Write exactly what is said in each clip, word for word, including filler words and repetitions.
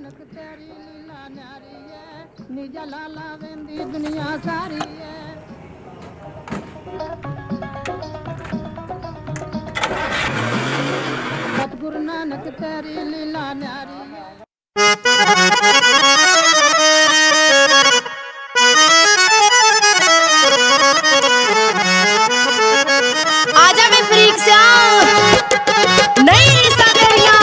नानक तेरी लीला न्यारी है निजा लाला वेंदी दुनिया सारी है। सतगुरु नानक तेरी लीला न्यारी है। आजा वे फ्रीक से नहीं रिश्ता तेरिया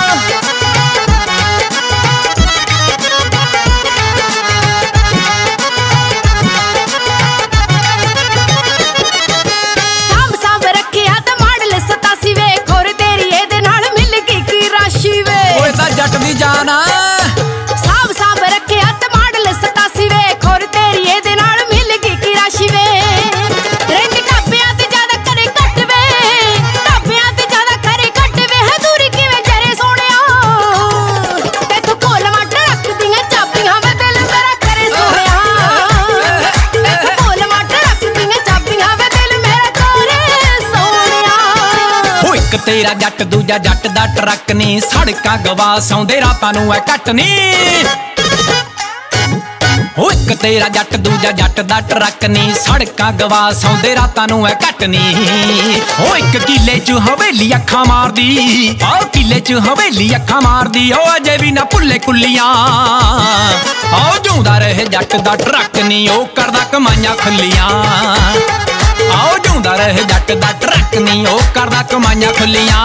सांभ सांभ रखे हाथ मॉडल सतासी वे खोर तेरी एदे नाल मिल के की राशि वे ओए ता जट दी जाना सांभ सांभ रखे हाथ मॉडल सतासी वे खोर तेरी एदे नाल मिल के की राशि वे रेंज कापियां ते ज्यादा करे कट वे कापियां ते ज्यादा करे कट वे है दूरी किवें जरे सोनिया ते तू कोल मट रख दियां चाबियां वे दिल मेरा करे सोनिया ते तू कोल मट रख दियां चाबियां वे दिल मेरा करे सोनिया। ओ एक तेरा जट दूजा जट दा ट्रक नी सड़कां गवा सौंदे रातां नूं ऐ कट नी। ओ एक तेरा जट दूजा जट दा ट्रक नी सड़कां गवा सौंदे रातां नूं ऐ कट नी। ओ एक किले च हवेली अखां मारदी ओ किले च हवेली अखां मारदी ओ अजे भी ना भुल्ले कुल्लियां ओ जिउंदा रहे जट दा ट्रक नी ओ करदा कमाइयां खुल्लियां आओ जिउंदा रहे जट दा ट्रक नी ओ करदा कमाइयां खुल्लियां।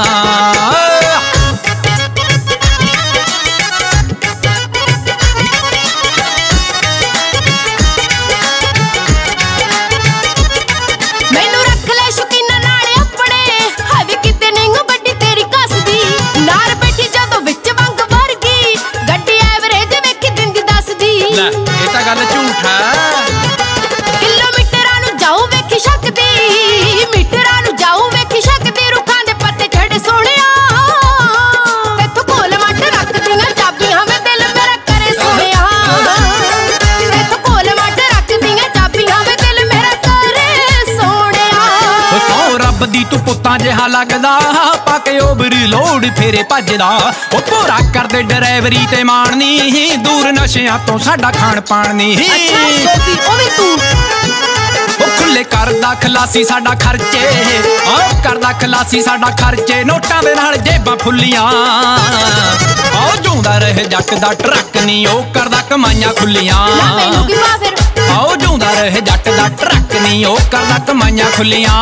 मैनू रख ले शौकीना नाल अपने हावे किते नहीं बड्डी तेरी कसदी नार बैठी जदों विच वंग वर्गी गड्डी एवरेज वेखी दिंदी दसदी ले ये तां गल झूठ है किलोमीटरां नूं जाऊं वेखी शकदी मीटरां नूं जाऊं वेखी शकदी रुखां दे पत्ते छड़ सोहणिया ते तू कोल मट रख दियां चाबियां वे दिल मेरा करे सोहणिया ते तू कोल मट रख दियां चाबियां वे दिल मेरा करे सोहणिया। ओ सौ रब दी तू पुत्तां जिहा लगदा पाके ओवरी लोड फेरे भजदा ओ पूरा करदे ड्राइवरी ते माणनी दूर नशियां तो साडा खाण पाण नी अच्छा सोती ओ भी तू ओ खुले करदा खलासी साडा खर्चे ओ करदा खलासी साडा खर्चे नोटां दे नाल जेबां फुल्लियां ओ जिउंदा रहे जट दा ट्रक नी ओ करदा कमाइयां खुल्लियां ना मैनू की पा फिर आओ जिउंदा रहे जट दा ट्रक नी ओ करदा कमाइयां खुल्लियां।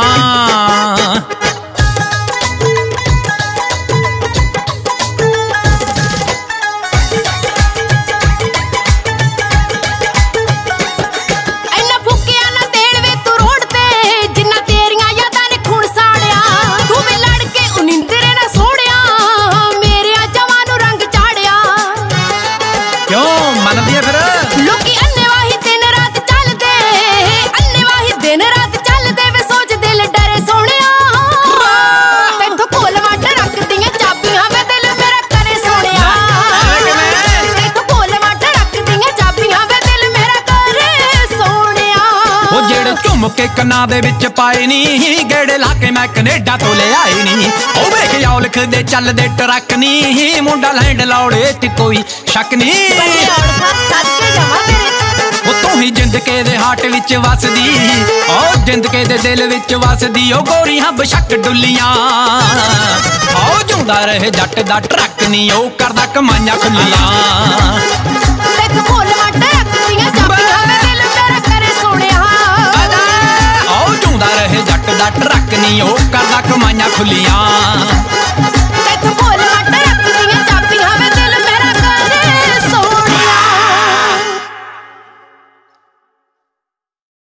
इन्ना फुकिया ना देण वे तू रोड ते जिन्ना तेरियां यादां ने खून साड़िया तू वे लड़ के उनिंदरे ना सोहणिया मेरे जवां नूं रंग चाड़िया क्यों मनदी है फिर लोकी अन्ने वाही दिन रात चलदे अन्ने वाही दिन रात चलदे वे सोच दिल डरे सोहणिया तैथों कोल मट रख दियां चाबियां वे दिल मेरा करे सोहणिया तैथों कोल मट रख दियां चाबियां वे दिल मेरा करे सोहणिया। ओ जेड़े झुम के कन्नां दे विच पाए नी गेड़े ला के मैं कनेडा तो ले आए नी ओ वेख जाओ लिखदे चलदे ट्रक नी मुंडा लैंड लौड़े ते कोई शक नी बड़े औरखा सदके जावां तेरे ओ तू ही जिंदके दे हाट विच वसदी ओ जिंदके दे दिल विच वसदी ओ गोरियां बशक डुल्लियां ओ जिउंदा रहे जट दा ट्रक नी ओ करदा कमाइयां खुल्लियां तैथों कोल मट रख दियां चाबियां वे दिल मेरा करे सोहणिया आओ जिउंदा रहे जट दा ट्रक नी ओ करदा कमाइयां खुल्लियां।